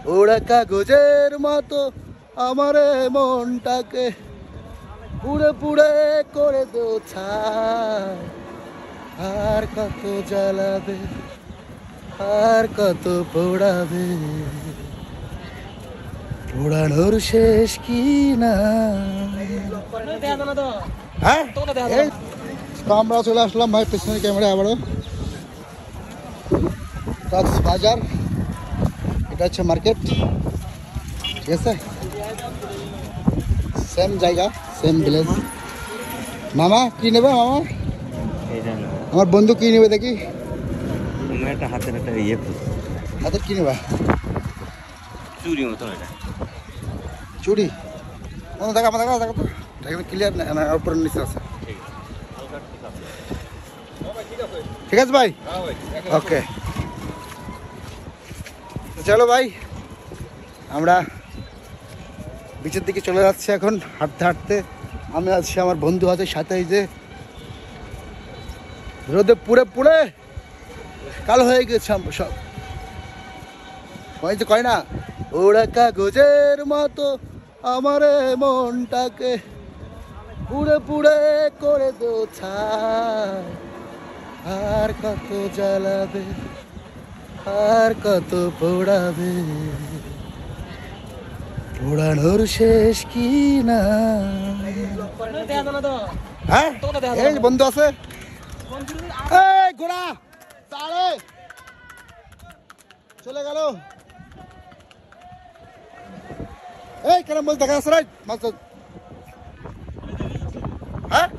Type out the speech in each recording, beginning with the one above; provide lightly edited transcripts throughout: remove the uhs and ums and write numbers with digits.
ওরা কাগজের মতো আমার মনটাকে পুড়ে পুড়ে করে দো ছাই। আর কত জ্বালাবে, আর কত পোড়াবে, পোড়ানোর শেষ কি না। হ্যাঁ, আমরা চলে আসলাম ভাই পেছনের ক্যামেরা আবারও কক্সবাজার। এটা হচ্ছে মার্কেট, ঠিক আছে, সেম জায়গা, সেম ভিলেজ। মামা কি নেবে? মামা আমার বন্ধু কি নেবে দেখি? একটা হাতের একটা ইয়ে, হাতের কি নেবা? চুরি মতন এটা। চুড়ি? দেখা দেখা দেখা তো ক্লিয়ার না, উপর নিচে আছে। ঠিক আছে ভাই, ওকে চলো ভাই, আমরা বিচের দিকে চলে যাচ্ছি এখন হাঁটতে হাঁটতে। আমি আছি, আমার বন্ধু আছে সাথে। এই যে রোদে পুড়ে পুড়ে কালো হয়ে গেছে আমরা সব। কয় না, ওরা কাগজের মতো আমার মনটাকে পুড়ে পুড়ে করে দো ছাই। আর কত জ্বালাবে, আর কত পোড়াবে, পোড়ানোর শেষ কি না। হ্যাঁ, এই বন্ধু আছে। এই ঘোড়া তাড়ে চলে গেল। এই কেন বল দেখা যাচ্ছে মাছ? হ্যাঁ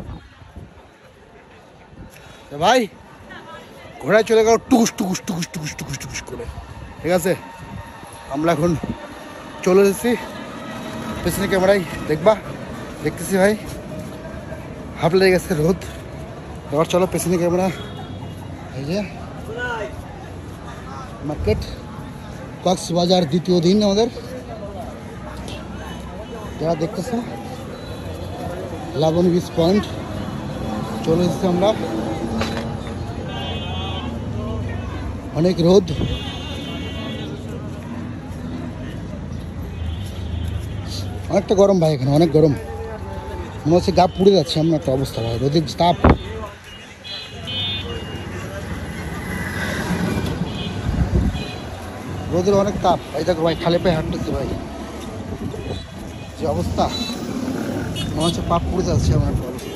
ভাই, ঘোড়ায় চলে গেল টুকুস টুকুস টুকুস টুকুস টুকুস টুকুস করে। ঠিক আছে, আমরা এখন চলে এসেছি পেছনে ক্যামেরায়, দেখতেছি ভাই হাফ লেগে গেছে রোদ। এবার চলো পেছনে ক্যামেরা। এই যে মার্কেট, কক্সবাজার দ্বিতীয় দিন আমাদের। যারা দেখতেছ লাবণী বিচ পয়েন্ট চলে এসেছি আমরা। অনেক রোদ, অনেকটা গরম ভাই, এখানে অনেক গরম, মনে হচ্ছে গা পুড়ে যাচ্ছে এমন একটা অবস্থা ভাই, রোদের তাপ। রোদের অনেক তাপ। এই দেখো ভাই, খালি পায়ে হাঁটতেছে ভাই, যে অবস্থা মনে হচ্ছে পাপ পুড়ে যাচ্ছে এমন একটা অবস্থা।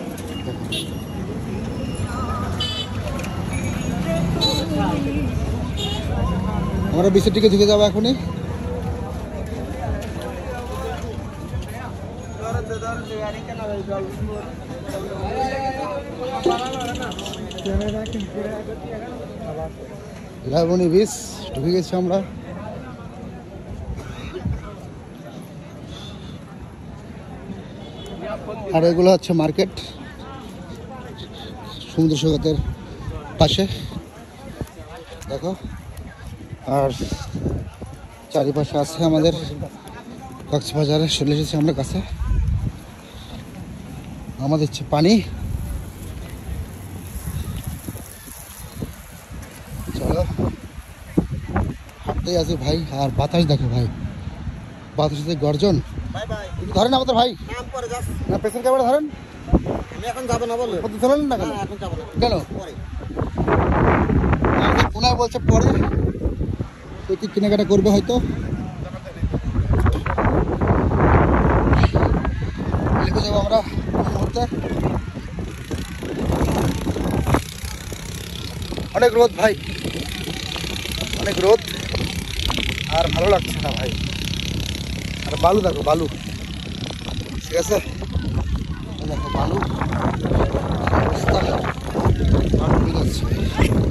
আমরা বিচের দিকে ঢুকে যাবো এখনই। লাবণী বিচ ঢুকে গেছি আমরা। আর এগুলো হচ্ছে মার্কেট, সমুদ্র সৈকতের পাশে দেখো। আর চারিপাশে আছে আমাদের কক্সবাজারে চলে এসেছি আমরা কাছে। আমাদের হচ্ছে পানি। চলো হাঁটতেই আছি ভাই। আর বাতাস দেখো ভাই, বাতাসের গর্জন। ধরেন আমাদের ভাই না, পেছন ক্যামেরা ধরেন। এখন যাবো না বলো, ধরেন না কেন? কেন ওনার বলছে পরে কি কেনাকাটা করবে হয়তো। লেগে যাবো আমরা মুহূর্তে। অনেক রোদ ভাই, অনেক রোদ, আর ভালো লাগছে না ভাই। আর বালু দেখো, বালু, ঠিক আছে, দেখো বালু অবস্থা, ঠিক আছে।